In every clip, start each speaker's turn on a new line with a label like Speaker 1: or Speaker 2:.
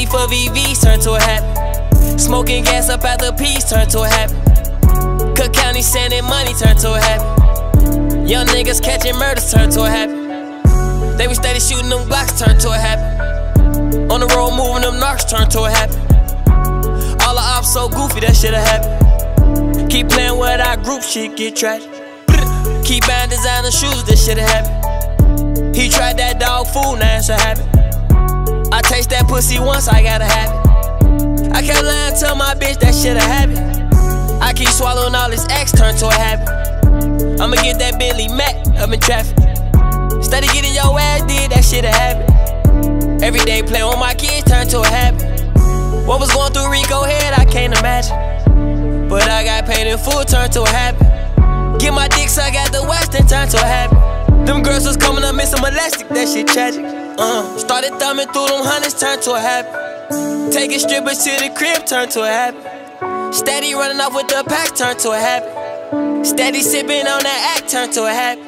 Speaker 1: Beef for VVs turned to a habit. Smoking gas up at the P's turned to a habit. Cook County sending money turned to a habit. Young niggas catching murders turned to a habit. They was steady shooting them blocks turned to a habit. On the road moving them narcs turned to a habit. All the ops so goofy, that shit'll happen. Keep playing with our group, shit get tragic. Keep buying designer shoes, this shit'll happen. He tried that dog food, now it's a habit. I taste that pussy once, I gotta have it. I can't lie and tell my bitch that shit'll happen. I keep swallowing all this X, turn to a habit. I'ma get that Bentley Mac up in traffic. Steady getting your ass did, that shit'll happen. Every day playing with my kids, turn to a habit. What was going through Rico head, I can't imagine. But I got paid in full, turn to a habit. Get my dick suck at the West and turn to a habit. Them girls was coming up missing molestic, that shit tragic. Started thumbing through them hundreds, turned to a habit. Taking strippers to the crib, turned to a habit. Steady running off with the pack, turned to a habit. Steady sipping on that act, turned to a habit.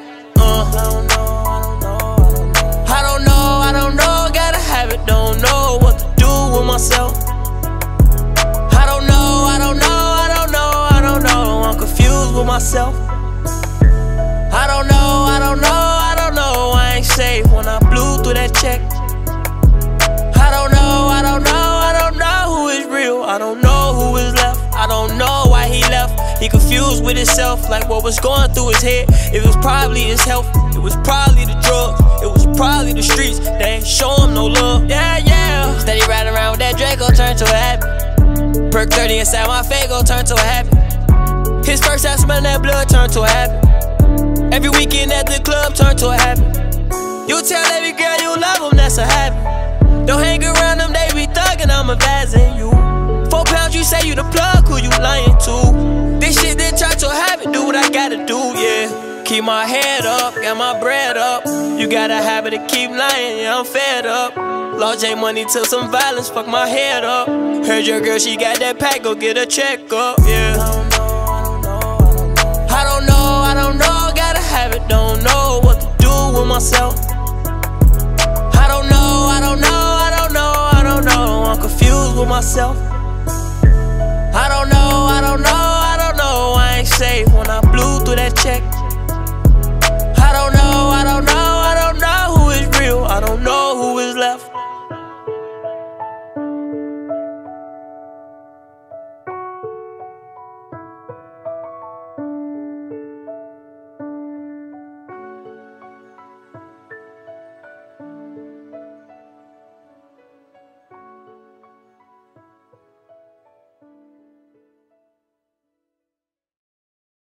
Speaker 1: I don't know, gotta have it, don't know what to do with myself. I don't know, I'm confused with myself. I don't know, I ain't safe when I blew through that check. I don't know who is real, I don't know who is left. I don't know why he left, he confused with himself, like what was going through his head. It was probably his health, it was probably the drugs, it was probably the streets, they ain't show him no love. Yeah, steady riding around with that Draco, turn to a habit. Perk 30 inside my Fago, turn to a habit. His first time smelling that blood, turn to a habit. Every weekend at the club, turn to a habit. You tell every girl you love them, that's a habit. Don't hang around them, they be thuggin', I'm advising you. 4 pounds, you say you the plug, who you lying to? This shit then turn to a habit, do what I gotta do, yeah. Keep my head up, got my bread up. You got a habit to keep lying, yeah, I'm fed up. Lost J money till some violence, fuck my head up. Heard your girl, she got that pack, go get a check up, yeah. I don't know, gotta have it, don't know what to do with myself. I don't know, I'm confused with myself. I don't know, I ain't safe when I blew through that check. I don't know who is real, I don't know who is left.